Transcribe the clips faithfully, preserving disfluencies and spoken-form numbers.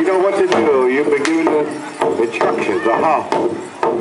know what to do. You've been given the instructions. Aha.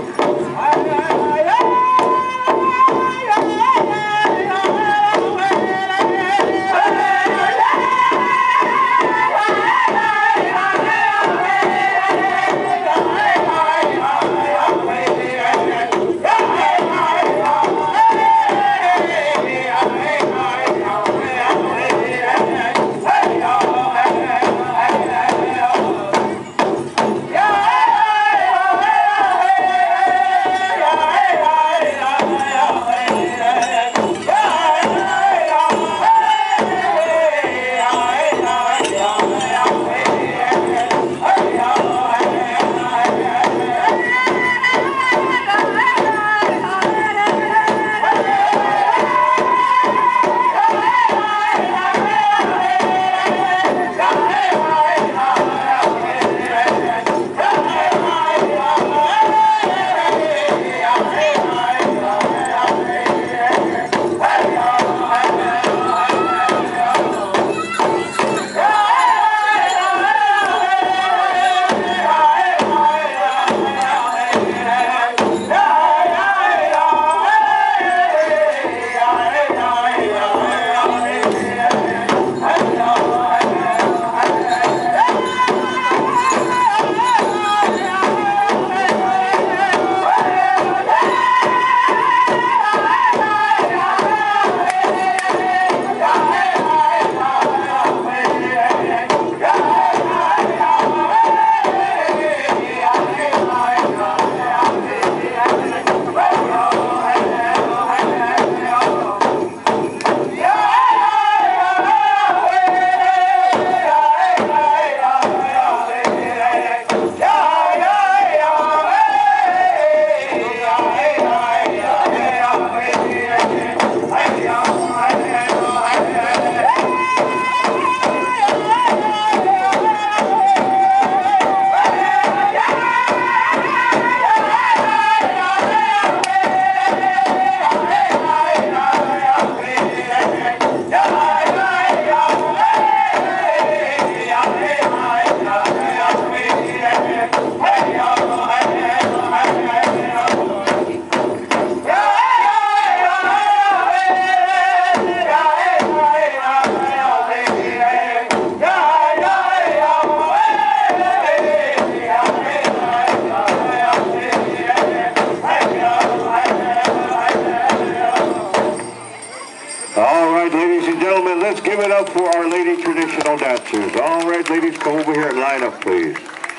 Let's give it up for our lady traditional dancers. All right, ladies, come over here and line up, please.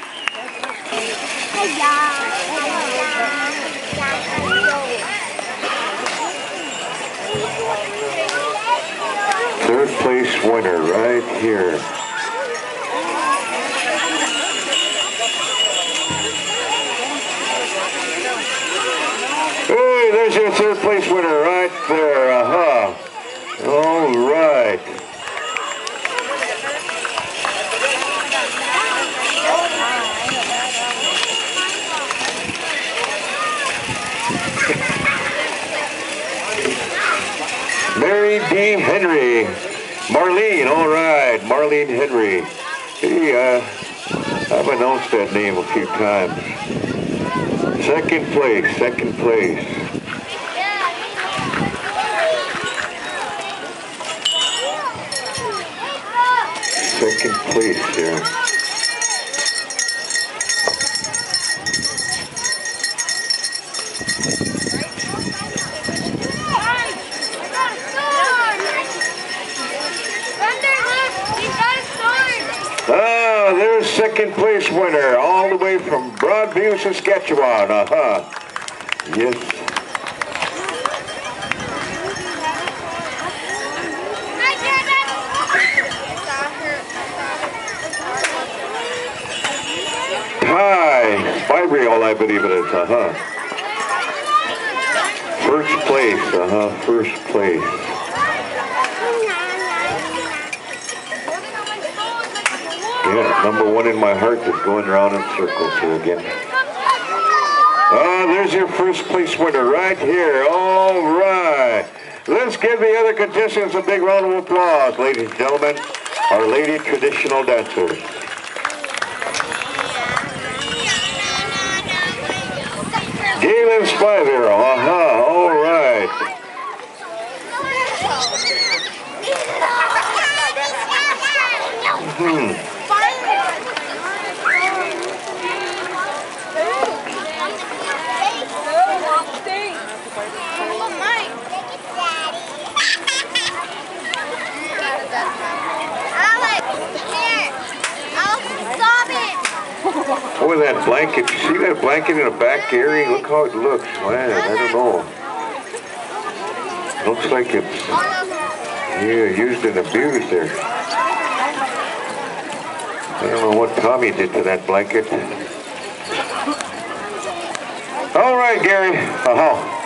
Third place winner right here. Hey, there's your third place winner right there. Uh-huh. All right. Mary D. Henry. Marlene, all right. Marlene Henry. Hey, uh, I've announced that name a few times. Second place, second place. Second place here. Ah, there's second place winner, all the way from Broadview, Saskatchewan. Uh-huh. Yes. Hi, Fibriol, I believe it is. Uh-huh. First place. Uh-huh. First place. Yeah, number one in my heart is going around in circles here again. Ah, there's your first place winner right here. All right. Let's give the other contestants a big round of applause, ladies and gentlemen. Our lady traditional dancers. by there. Uh-huh. All right. Hmm. Boy, that blanket, you see that blanket in the back area? Look how it looks. Man, I don't know. Looks like it's, yeah, used and abused there. I don't know what Tommy did to that blanket. All right, Gary. Uh-huh.